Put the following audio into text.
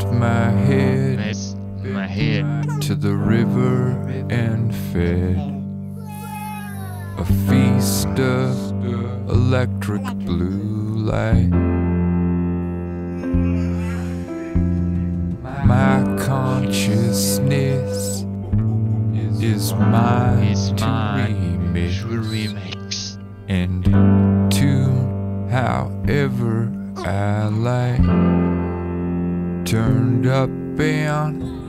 my head my head to the river and fed a feast of electric blue light. My consciousness is mine to remix and tune however I like. Turned up and